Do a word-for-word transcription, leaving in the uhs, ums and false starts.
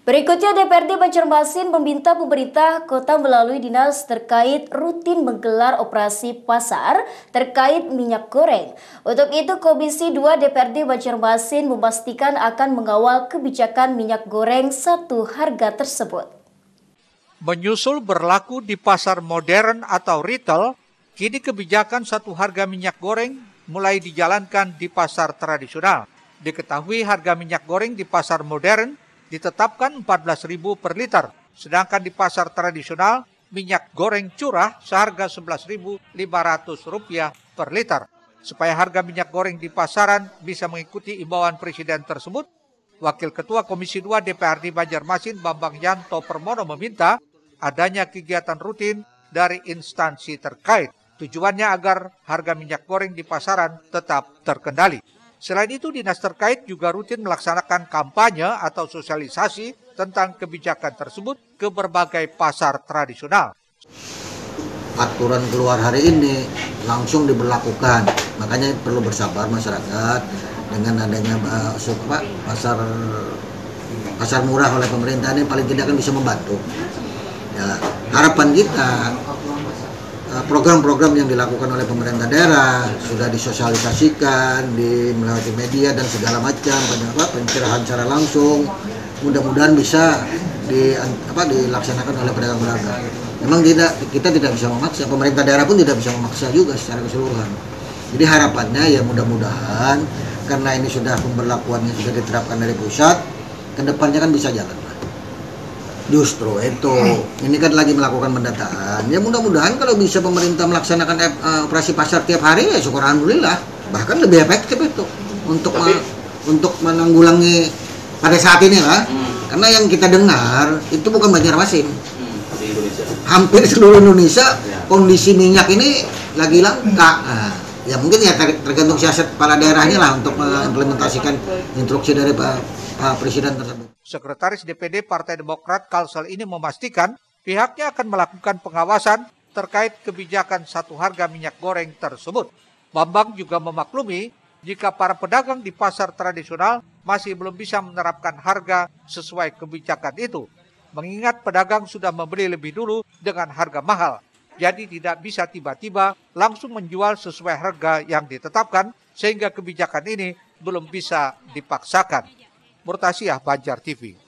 Berikutnya, D P R D Banjarmasin meminta pemerintah kota melalui dinas terkait rutin menggelar operasi pasar terkait minyak goreng. Untuk itu, Komisi dua D P R D Banjarmasin memastikan akan mengawal kebijakan minyak goreng satu harga tersebut. Menyusul berlaku di pasar modern atau retail, kini kebijakan satu harga minyak goreng mulai dijalankan di pasar tradisional. Diketahui harga minyak goreng di pasar modern ditetapkan empat belas ribu per liter, sedangkan di pasar tradisional minyak goreng curah seharga sebelas ribu lima ratus rupiah per liter. Supaya harga minyak goreng di pasaran bisa mengikuti imbauan Presiden tersebut, Wakil Ketua Komisi dua D P R D Banjarmasin Bambang Yanto Permono meminta adanya kegiatan rutin dari instansi terkait. Tujuannya agar harga minyak goreng di pasaran tetap terkendali. Selain itu, dinas terkait juga rutin melaksanakan kampanye atau sosialisasi tentang kebijakan tersebut ke berbagai pasar tradisional. Aturan keluar hari ini langsung diberlakukan, makanya perlu bersabar masyarakat dengan adanya uh, apa, pasar pasar murah oleh pemerintah ini paling tidak kan bisa membantu. Ya, harapan kita program-program yang dilakukan oleh pemerintah daerah sudah disosialisasikan di melalui media dan segala macam, pencerahan secara langsung, mudah-mudahan bisa di, apa, dilaksanakan oleh pedagang-pedagang. Memang tidak, kita tidak bisa memaksa, pemerintah daerah pun tidak bisa memaksa juga secara keseluruhan. Jadi harapannya ya mudah-mudahan karena ini sudah pemberlakuannya sudah diterapkan dari pusat, kedepannya kan bisa jalan. Justru itu, ini kan lagi melakukan pendataan. Ya mudah-mudahan kalau bisa pemerintah melaksanakan uh, operasi pasar tiap hari ya syukur alhamdulillah. Bahkan lebih efektif itu untuk Tapi, ma untuk menanggulangi pada saat ini lah. Hmm. Karena yang kita dengar itu bukan Banjarmasin. Hmm, di Indonesia. Hampir seluruh Indonesia ya. Kondisi minyak ini lagi langka. Nah, ya mungkin ya tergantung siasat kepala daerahnya lah untuk mengimplementasikan instruksi dari Pak, Pak Presiden tersebut. Sekretaris D P D Partai Demokrat Kalsel ini memastikan pihaknya akan melakukan pengawasan terkait kebijakan satu harga minyak goreng tersebut. Bambang juga memaklumi jika para pedagang di pasar tradisional masih belum bisa menerapkan harga sesuai kebijakan itu. Mengingat pedagang sudah membeli lebih dulu dengan harga mahal. Jadi tidak bisa tiba-tiba langsung menjual sesuai harga yang ditetapkan sehingga kebijakan ini belum bisa dipaksakan. Murtasiah, Banjar T V.